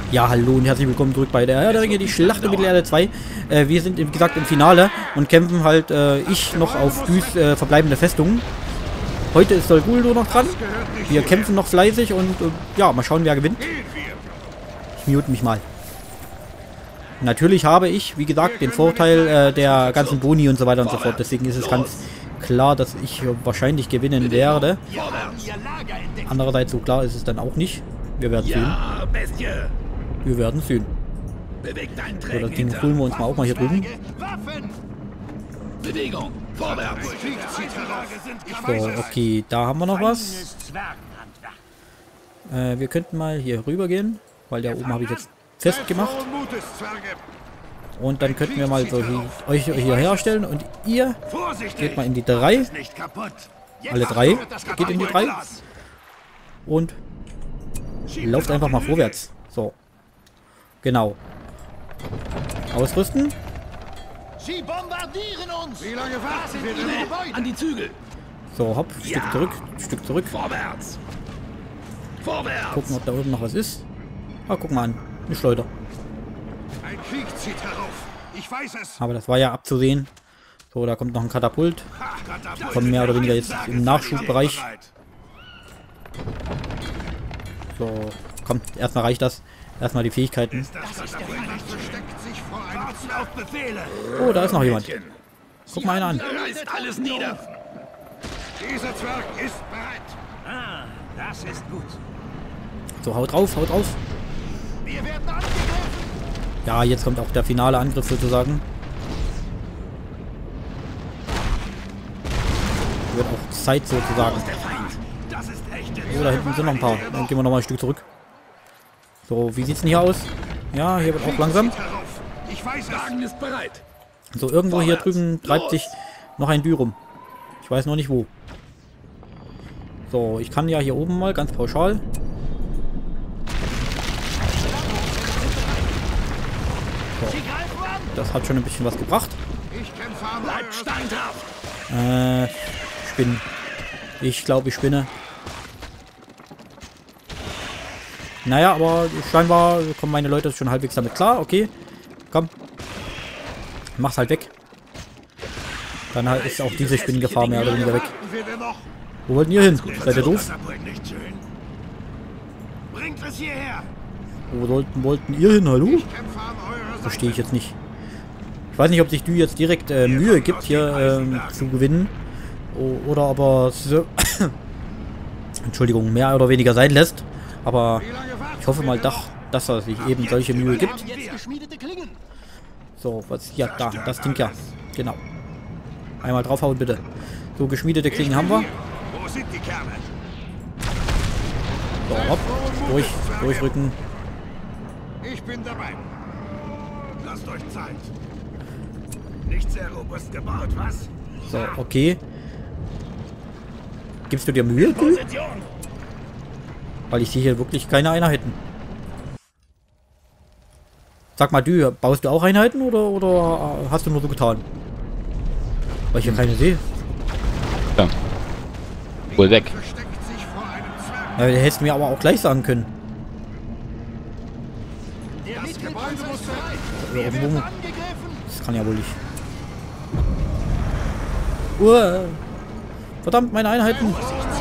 Ja, hallo und herzlich willkommen zurück bei der Herr der Ringe, die Schlacht um Mittelerde 2. Wir sind, wie gesagt, im Finale und kämpfen halt, ich noch auf Düs verbleibende Festungen. Heute ist Dol Guldur noch dran. Wir kämpfen noch fleißig und ja, mal schauen, wer gewinnt. Ich mute mich mal. Natürlich habe ich, wie gesagt, den Vorteil der ganzen Boni und so weiter und so fort. Deswegen ist es ganz klar, dass ich wahrscheinlich gewinnen werde. Andererseits, so klar ist es dann auch nicht. Wir werden sehen. Wir werden sehen. So, das Ding holen wir uns mal auch mal hier drüben. Bewegung, vorwärts. So, okay, da haben wir noch was. Wir könnten mal hier rüber gehen, weil da oben habe ich jetzt festgemacht. Und dann könnten wir mal so euch hier herstellen und ihr geht mal in die 3. Alle 3 geht in die 3. Und lauft einfach mal vorwärts. So. Genau. Ausrüsten. Sie bombardieren uns! Wie lange warten wir denn? An die Zügel! So, hopp, Stück zurück, Stück zurück. Vorwärts! Vorwärts! Gucken, ob da oben noch was ist. Ah, guck mal an. Eine Schleuder. Ein Krieg zieht herauf. Ich weiß es. Aber das war ja abzusehen. So, da kommt noch ein Katapult. Kommen mehr oder weniger jetzt im Nachschubbereich. So, komm, erstmal reicht das. Erstmal die Fähigkeiten. Oh, da ist noch jemand. Guck mal einer an. Reißt alles nieder! Dieser Zwerg ist bereit. Ah, das ist gut. So, haut drauf, haut drauf. Wir werden angegriffen. Ja, jetzt kommt auch der finale Angriff sozusagen. Wird auch Zeit sozusagen. Oh, da hinten sind noch ein paar. Dann gehen wir noch mal ein Stück zurück. So, wie sieht's denn hier aus? Ja, hier wird auch langsam. Ich weiß, Wagen ist bereit! So, irgendwo hier drüben treibt sich noch ein Dü rum. Ich weiß noch nicht wo. So, ich kann ja hier oben mal ganz pauschal. So, das hat schon ein bisschen was gebracht. Ich kämpfe an. Bleibt standhaft! Spinnen. Ich glaube, ich spinne. Naja, aber scheinbar kommen meine Leute schon halbwegs damit klar. Okay, komm. Mach's halt weg. Dann halt ist auch diese Spinnengefahr mehr oder weniger weg. Wo wollten ihr hin? Seid ihr doof? Bringt es hierher. Wo wollten ihr hin? Hallo? Verstehe ich jetzt nicht. Ich weiß nicht, ob sich Dü jetzt direkt Mühe gibt, hier zu gewinnen. Oder ob er so Entschuldigung, mehr oder weniger sein lässt. Aber ich hoffe mal, dass er sich eben solche Mühe gibt. So, was? Ja, da, das Ding ja. Genau. Einmal draufhauen, bitte. So, geschmiedete Klingen haben wir. So, hopp. Durchrücken. Ich bin dabei. Lasst euch Zeit. Nicht sehr robust gebaut, was? So, okay. Gibst du dir Mühe, Dü? Weil ich sehe hier wirklich keine Einheiten. Sag mal, Dü, baust du auch Einheiten oder hast du nur so getan? Weil ich hier keine sehe. Ja. Wohl weg. Ja, hättest du mir aber auch gleich sagen können. Das kann ja wohl nicht. Verdammt, meine Einheiten.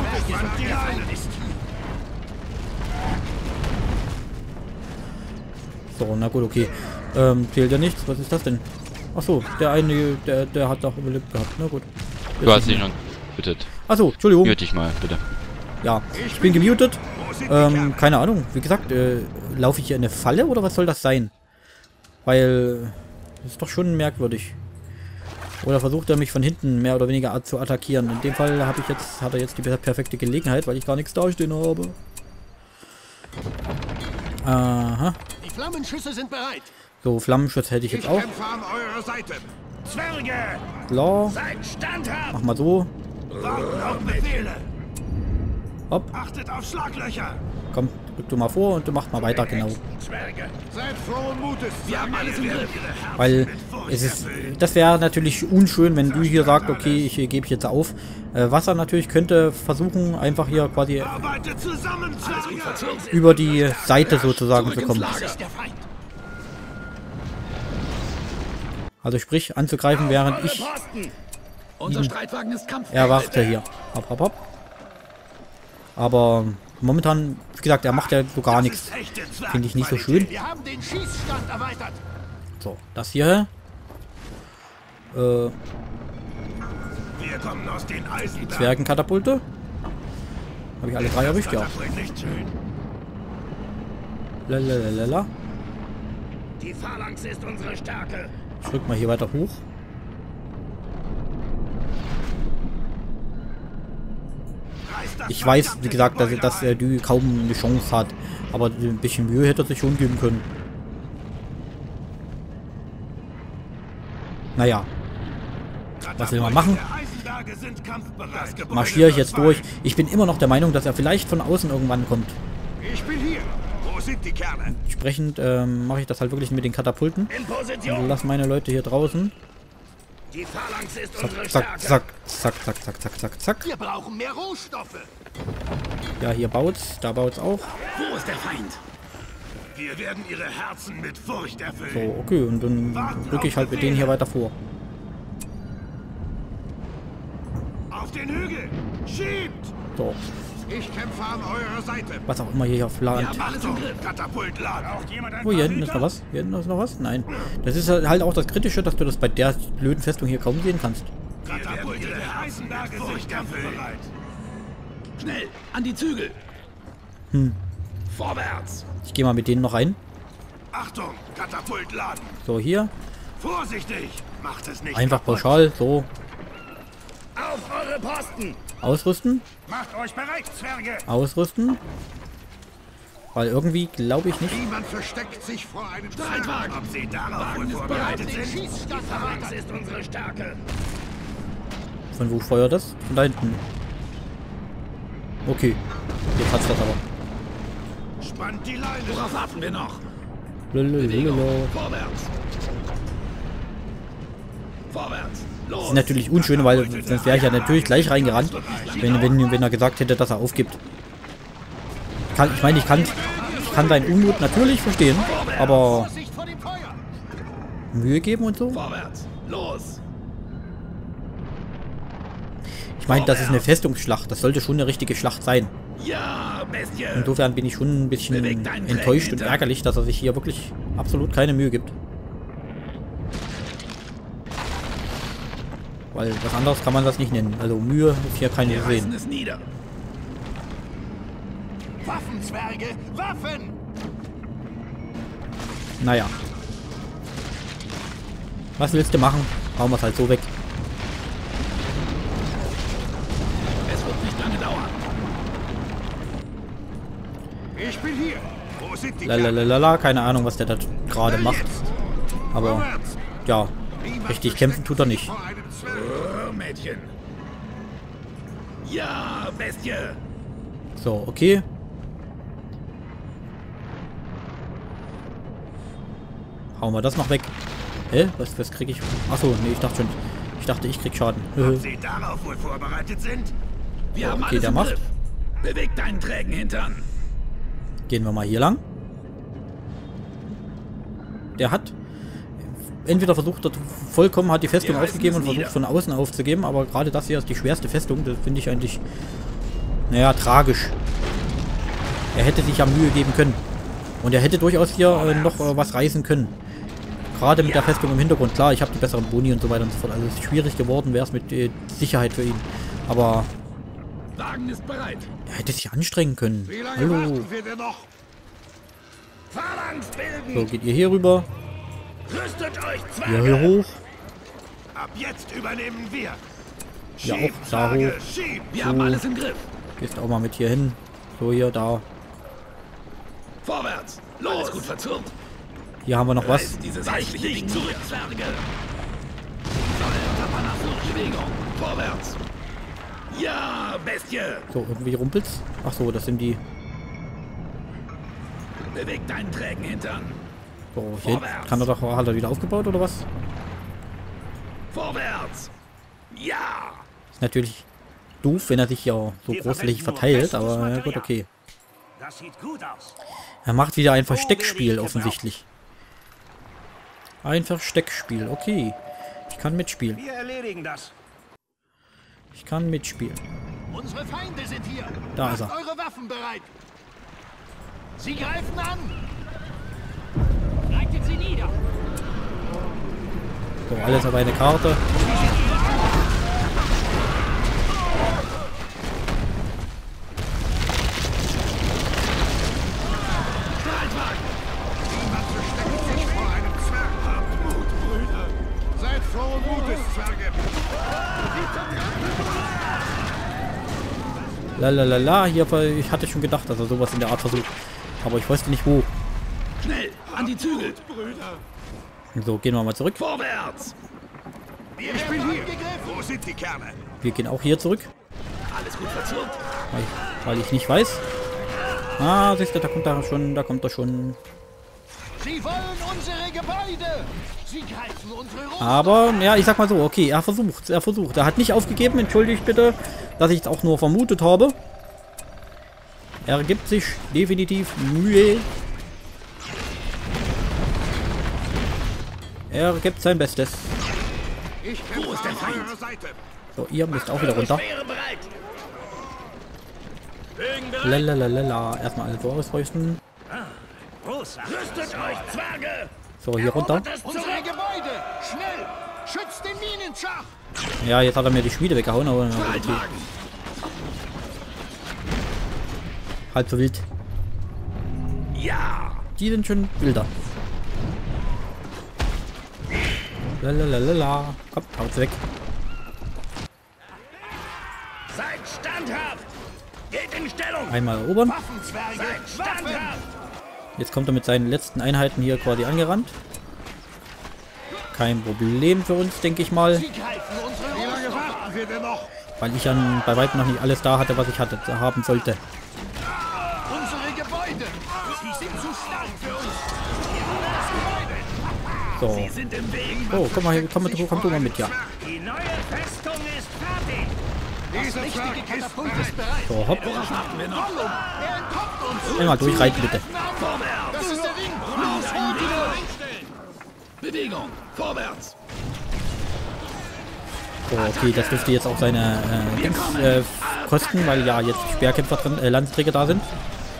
So, na gut, okay. Zählt ja nichts. Was ist das denn? Achso, der eine, der hat doch überlebt gehabt. Na gut. Du hast dich noch gemutet. Achso, Entschuldigung. Mute dich mal, bitte. Ja, ich bin gemutet. Keine Ahnung. Wie gesagt, laufe ich hier in eine Falle oder was soll das sein? Weil, das ist doch schon merkwürdig. Oder versucht er mich von hinten mehr oder weniger zu attackieren. In dem Fall hat er jetzt die perfekte Gelegenheit, weil ich gar nichts dastehen habe. Aha. Die Flammenschüsse sind bereit. So, Flammenschutz hätte ich jetzt auch. kämpfe an eurer Seite. Zwerge! Klar. Seid standhaft! Mach mal so. Warten auf Befehle! Hopp. Achtet auf Schlaglöcher! Komm, Rück du mal vor und du machst mal weiter, genau. Zwerge, seid frohen Mutes. Wir haben alles im Griff. Weil es ist, das wäre natürlich unschön, wenn du hier sagst, okay, ich gebe jetzt auf. Wasser natürlich könnte versuchen, einfach hier quasi Arbeitet zusammen, Zwerge. über die Seite sozusagen zu kommen. Lager. Der Feind. Also sprich, anzugreifen, während ich Unser Streitwagen ist kampfbereit. erwarte hier. Hopp, hopp, hopp. Aber momentan, wie gesagt, er macht ja so gar nichts. Finde ich nicht so schön. Wir haben den Schießstand erweitert. So, das hier. Wir kommen aus den Eisenbergen. Zwergenkatapulte. Habe ich alle drei erwischt? Ja. Nicht schön. Lalalala. Die Phalanx ist unsere Stärke. Ich rück mal hier weiter hoch. Ich weiß, wie gesagt, dass er kaum eine Chance hat. Aber ein bisschen Mühe hätte er sich schon geben können. Naja. Was will man machen? Marschiere ich jetzt durch. Ich bin immer noch der Meinung, dass er vielleicht von außen irgendwann kommt. Ich bin hier. Wo sind die Kerle? Entsprechend mache ich das halt wirklich mit den Katapulten. In Und Position. lasse meine Leute hier draußen. Die Phalanx ist unsere Zack, Stärke. zack, zack, zack, zack, zack, zack, zack. Wir brauchen mehr Rohstoffe. Ja, hier baut's, da baut's auch. Wo ist der Feind? Wir werden ihre Herzen mit Furcht erfüllen. So, okay, und dann rücke ich halt mit denen hier weiter vor. Auf den Hügel. Schiebt. So, Ich kämpfe an eurer Seite. was auch immer hier auf Land. Wir haben alles im Griff. Katapult laden. Auch jemand ein Oh, hier hinten ist noch was. Hier hinten ist noch was. Nein. Das ist halt auch das Kritische, dass du das bei der blöden Festung hier kaum sehen kannst. Katapulte der Eisenberge sind kampfbereit. Schnell, an die Zügel. Vorwärts. Ich gehe mal mit denen noch rein. Achtung, Katapult laden. So, hier. Vorsichtig. Macht es nicht Einfach kaputt. pauschal. So, Auf eure Posten. ausrüsten. Macht euch bereit, Zwerge. Ausrüsten. Weil irgendwie glaube ich nicht. Niemand versteckt sich vor einem Streitwagen. Ob sie darauf wohl ist vorbereitet bereit. sind? Die Phalanx ist unsere Stärke. Von wo feuert das? Von da hinten. Okay. Jetzt hat's das aber. Spannt die Leine. Worauf warten wir noch? Lalalala. Vorwärts. Vorwärts. Los. Das ist natürlich unschön, weil sonst wäre ich ja natürlich gleich reingerannt, wenn er gesagt hätte, dass er aufgibt. Ich meine, ich kann seinen Unmut natürlich verstehen, aber Vorsicht vor dem Feuer. Mühe geben und so. Vorwärts. Los. Ich meine, das ist eine Festungsschlacht. Das sollte schon eine richtige Schlacht sein. Ja, Bestie. Insofern bin ich schon ein bisschen enttäuscht und ärgerlich, dass er sich hier wirklich absolut keine Mühe gibt. Weil was anderes kann man das nicht nennen. Also Mühe ist hier keine Wir zu reißen sehen. es nieder. Waffen, Zwerge. Waffen. Naja. Was willst du machen? Hauen wir es halt so weg. Es wird nicht lange dauern. Ich bin hier. Wo sind die Kerle? Lalalala, keine Ahnung, was der da gerade macht. Aber Vorwärts. ja, Niemand richtig versteckt kämpfen tut er sich nicht. vor einem Zwerg. Oh, Mädchen. Ja, Bestie. So, okay. Hauen wir das noch weg. Hä? Was krieg ich? Achso, nee, ich dachte schon. Ich dachte, ich krieg Schaden. Ob sie darauf wohl vorbereitet sind? Wir haben okay, alles der im macht. Griff. Beweg deinen trägen Hintern. Gehen wir mal hier lang. Der hat entweder versucht, vollkommen hat die Festung Wir reißen aufgegeben es und versucht nieder. von außen aufzugeben, aber gerade das hier ist die schwerste Festung. Das finde ich eigentlich, naja, tragisch. Er hätte sich ja Mühe geben können. Und er hätte durchaus hier noch was reißen können. Gerade mit der Festung im Hintergrund. Klar, ich habe die besseren Boni und so weiter und so fort. Also es ist schwierig geworden, wäre es mit Sicherheit für ihn. Aber Wagen ist bereit. er hätte sich anstrengen können. Wie lange Hallo. warten wir denn noch? Phalanx bilden. So, geht ihr hier rüber. Rüstet euch, Hier, Zwerge. hier hoch. Ab jetzt übernehmen wir. Ja, Schieb, auch da Zwerge, hoch. schieb. Wir haben alles im Griff. Gehst auch mal mit hier hin. So, hier, da. Vorwärts. Los. Alles gut verzurrt. Hier haben wir noch was. Reißt dieses hässliche Ding zurück, Zwerge. Bewegung. Vorwärts. Ja, Bestie. So, irgendwie rumpelt's. Ach so, das sind die. Beweg deinen trägen Hintern. So, hier kann er doch, hat er wieder aufgebaut oder was? Vorwärts. Ja. Ist natürlich doof, wenn er sich ja so großflächig verteilt, aber ja, gut, okay. Das sieht gut aus. Er macht wieder ein Versteckspiel offensichtlich. Ein Versteckspiel, okay. Ich kann mitspielen. Wir erledigen das. Ich kann mitspielen. Unsere Feinde sind hier. Da ist er. Macht eure Waffen bereit. Sie greifen an. Reitet sie nieder. So, alles auf eine Karte. Niemand versteckt sich vor einem Zwerg. Habt Mut, Brüder. Seid frohen Mutes, Zwerge. Lalalala, hier, ich hatte schon gedacht, dass er sowas in der Art versucht. Aber ich wusste nicht wo. Schnell, an die Zügel. So, gehen wir mal zurück. Vorwärts. Ich bin hier. Wo sind die Kerle? Wir gehen auch hier zurück, Alles gut verzurrt. weil ich nicht weiß. Ah, siehst du, da kommt er schon, Sie wollen unsere Gebäude. Sie greifen unsere Rohstoffe. Aber, ja, ich sag mal so, okay, er versucht. Er hat nicht aufgegeben, entschuldigt bitte, dass ich es auch nur vermutet habe. Er gibt sich definitiv Mühe. Er gibt sein Bestes. Ich kämpfe an eurer Seite. So, ihr müsst auch wieder runter. Schwere bereit. Lalalala, erstmal alles so ausrüsten. Rüstet euch, Zwerge. So, hier runter. Unsere Gebäude. Schnell. Schützt den Minenschacht. Ja, jetzt hat er mir die Schmiede weggehauen, aber okay. Streitwagen. Halb so wild. Ja. Die sind schon wilder. Lalalala. Komm, haut's weg. Seid standhaft. Geht in Stellung. Einmal erobern. Waffenzwerge. Seid standhaft. Jetzt kommt er mit seinen letzten Einheiten hier quasi angerannt. Kein Problem für uns, denke ich mal. Sie greifen unsere Rohstoffe. Wie lange warten wir denn noch? Weil ich an bei weitem noch nicht alles da hatte, was ich haben sollte. Unsere Gebäude. Sie sind zu stark für uns. Wir haben das Gebäude. So. Sie sind im Weg. Oh, komm mal hier, komm du mal mit, ja. Die neue Festung ist fertig. Dieser Zwerg ist bereit. So, hopp. Was machen wir noch? Er entkommt uns. Einmal durchreiten, bitte. Vorwärts. Das ist der Ring. Los, wieder. Bewegung. Vorwärts. So, okay, das dürfte jetzt auch seine kosten, weil ja jetzt Speerkämpfer drin, Landsträger da sind.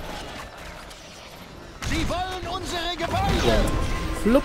Sie wollen unsere Gebäude. Flupp.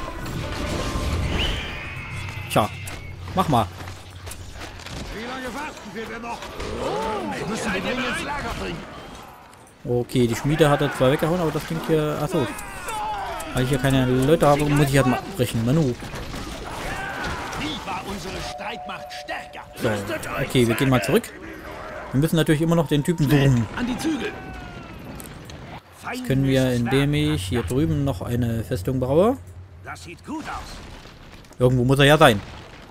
Tja, mach mal. Wie lange warten wir denn noch? Wir müssen den Ring ins Lager bringen. Okay, die Schmiede hat er zwar weggehauen, aber das klingt hier... Achso. Weil ich hier keine Leute habe, muss ich halt mal abbrechen. Manu. Wie war unsere Streitmacht stärker? So, okay, wir gehen mal zurück. Wir müssen natürlich immer noch den Typen suchen. An die Zügel. Das können wir, indem ich hier drüben noch eine Festung baue. Das sieht gut aus. Irgendwo muss er ja sein.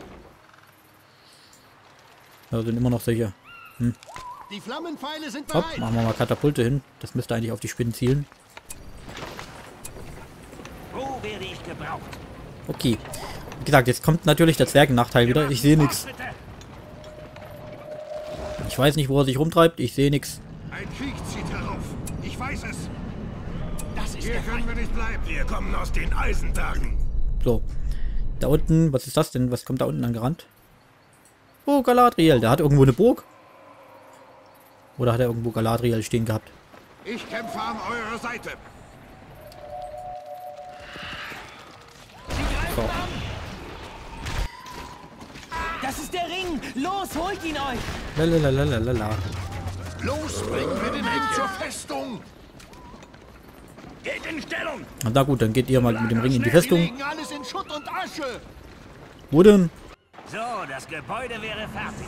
Da sind immer noch solche. Die Flammenpfeile sind Hopp, bereit. machen wir mal Katapulte hin. Das müsste eigentlich auf die Spinnen zielen. Wo werde ich gebraucht? Okay. Wie gesagt, jetzt kommt natürlich der Zwergennachteil wieder. Ich sehe nichts. Ich weiß nicht, wo er sich rumtreibt. Ich sehe nichts. Ein Krieg zieht herauf. Ich weiß es. Das ist Hier können wir nicht bleiben. Wir kommen aus den Eisentagen. So. Da unten, was ist das denn? Was kommt da unten angerannt? Oh, Galadriel. Der hat irgendwo eine Burg. Oder hat er irgendwo Galadriel stehen gehabt? Ich kämpfe an eurer Seite. So. Das ist der Ring. Los, holt ihn euch. Lalalala. Los, bringen wir den Ring zur Festung. Geht in Stellung. Na gut, dann geht ihr mal mit dem Ring in die Festung. Sie legen alles in Schutt und Asche. Wo denn? So, das Gebäude wäre fertig.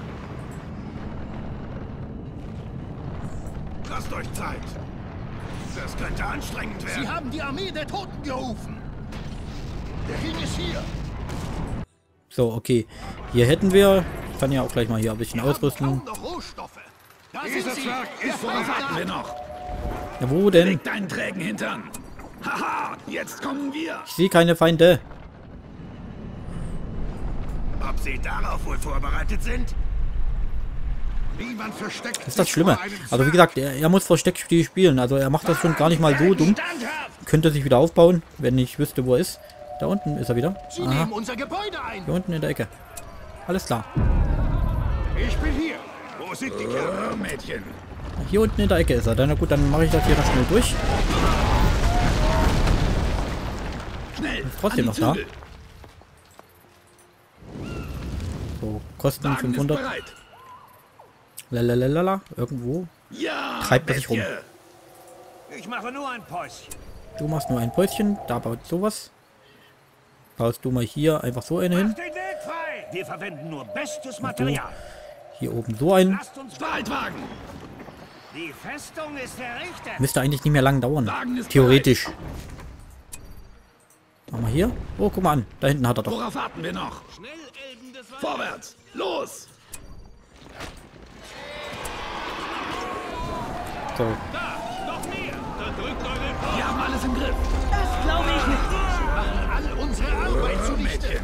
Lasst euch Zeit. Das könnte anstrengend werden. Sie haben die Armee der Toten gerufen. Der Ring ist hier. So, okay. Hier hätten wir... Ich kann ja auch gleich mal hier ein bisschen ausrüsten. Kaum noch Rohstoffe. Da sind sie. Worauf warten wir noch? Ja, wo denn? Leg deinen trägen Hintern. Haha, jetzt kommen wir. Ich sehe keine Feinde. Ob sie darauf wohl vorbereitet sind? Niemand versteckt Das ist das sich Schlimme. vor einem Also wie Zwerg. gesagt, er muss Versteckspiel spielen. Also er macht das schon gar nicht mal so dumm. Standhaft! Könnte sich wieder aufbauen, wenn ich wüsste, wo er ist. Da unten ist er wieder. Sie Aha, nehmen unser Gebäude ein. hier unten in der Ecke. Alles klar. Ich bin hier. Wo sind die Kerle? Oh, Mädchen. Hier unten in der Ecke ist er. Dann, na gut, dann mache ich das hier noch schnell durch. Schnell. Ist trotzdem an die noch da. Zügel. So, Kosten Wagen ist 500. bereit. Lalalala, irgendwo. Ja, Treibt er sich rum. Mädchen. Ich mache nur ein Päuschen. Du machst nur ein Päuschen, da baut sowas. Baust du mal hier einfach so eine hin. Macht den Weg frei. Wir verwenden nur bestes Material. Hier oben so einen. Lasst uns Streitwagen. Die Festung ist errichtet. Müsste eigentlich nicht mehr lang dauern. Wagen ist Theoretisch. Machen wir hier. Oh, guck mal an. Da hinten hat er doch. Worauf warten wir noch? Schnell, Elben des Waldes. Vorwärts. Los. So. Noch mehr. Da drückt eure Wir haben alles im Griff. Das glaube ich nicht. all unsere Arbeit Oh, zunichte. Mädchen.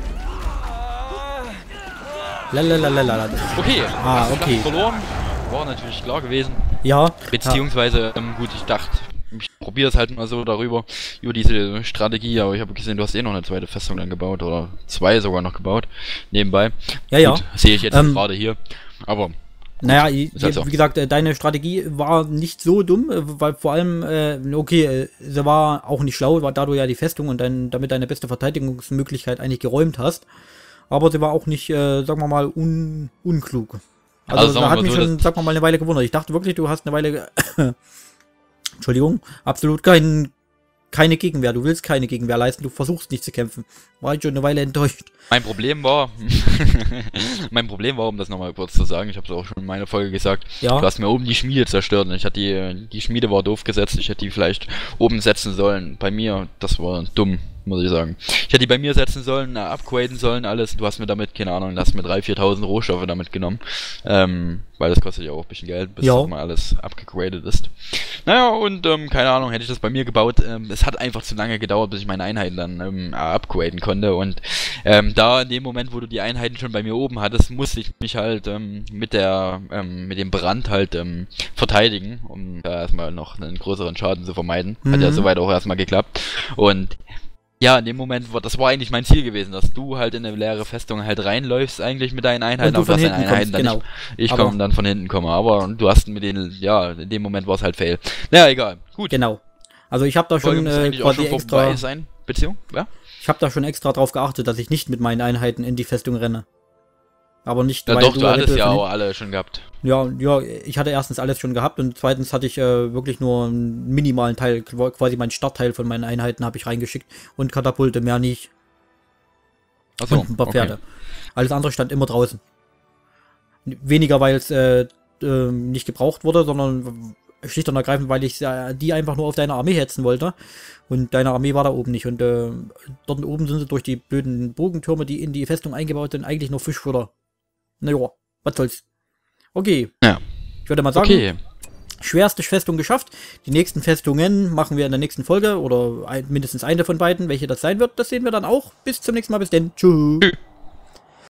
Lalalala. Okay, Ah, erste okay. Schlacht verloren. War natürlich klar gewesen. Ja. Beziehungsweise, gut, ich dachte, ich probiere es halt mal so über diese Strategie, aber ich habe gesehen, du hast eh noch eine zweite Festung dann gebaut, oder zwei sogar noch gebaut, nebenbei. Ja, ja. Gut, sehe ich jetzt gerade hier, aber Naja, ist halt so. wie gesagt, deine Strategie war nicht so dumm, weil vor allem, okay, sie war auch nicht schlau, da du ja die Festung und damit deine beste Verteidigungsmöglichkeit eigentlich geräumt hast. Aber sie war auch nicht, sagen wir mal, unklug. Also sagen da wir hat mal mich so, schon, sagen wir mal, eine Weile gewundert. Ich dachte wirklich, du hast eine Weile, Entschuldigung, absolut keine Gegenwehr. Du willst keine Gegenwehr leisten, du versuchst nicht zu kämpfen. War ich schon eine Weile enttäuscht. mein Problem war, um das nochmal kurz zu sagen, ich habe es auch schon in meiner Folge gesagt, Ja. du hast mir oben die Schmiede zerstört und ich hatte die Schmiede war doof gesetzt, ich hätte die vielleicht oben setzen sollen. Bei mir, das war dumm, muss ich sagen. Ich hätte die bei mir setzen sollen, upgraden sollen, alles. Du hast mir damit, keine Ahnung, hast mir 3.000, 4.000 Rohstoffe damit genommen. Weil das kostet ja auch ein bisschen Geld, bis Ja. das mal alles abgegradet ist. Naja, und keine Ahnung, hätte ich das bei mir gebaut. Es hat einfach zu lange gedauert, bis ich meine Einheiten dann upgraden konnte. Und da in dem Moment, wo du die Einheiten schon bei mir oben hattest, musste ich mich halt mit dem Brand halt verteidigen, um da erstmal noch einen größeren Schaden zu vermeiden. Hat ja soweit auch erstmal geklappt. Und ja, in dem Moment, das war eigentlich mein Ziel gewesen, dass du halt in eine leere Festung halt reinläufst eigentlich mit deinen Einheiten, Und du aber von dass deine hinten Einheiten kommst, dann genau. ich Aber- komme dann von hinten komme, aber du hast mit den, ja, in dem Moment war es halt fail. Naja, egal, gut. Genau. Also ich habe da Folge schon muss eigentlich auch quasi schon extra, vorbei sein, Beziehung, ja? ich habe da schon extra drauf geachtet, dass ich nicht mit meinen Einheiten in die Festung renne. Aber nicht, Ja weil doch, du hattest eventuell ja von auch alle schon gehabt. Ja, ich hatte erstens alles schon gehabt und zweitens hatte ich wirklich nur einen minimalen Teil, quasi meinen Startteil von meinen Einheiten habe ich reingeschickt und Katapulte, mehr nicht. Achso, Und ein paar Pferde. Alles andere stand immer draußen. Weniger, weil es nicht gebraucht wurde, sondern schlicht und ergreifend, weil ich die einfach nur auf deine Armee hetzen wollte. Und deine Armee war da oben nicht. Und dort oben sind sie durch die blöden Bogentürme, die in die Festung eingebaut sind, eigentlich nur Fischfutter. Naja, was soll's. Okay. Ja. Ich würde mal sagen, Okay, schwerste Festung geschafft. Die nächsten Festungen machen wir in der nächsten Folge oder mindestens eine von beiden. Welche das sein wird, das sehen wir dann auch. Bis zum nächsten Mal. Bis denn. Tschüss.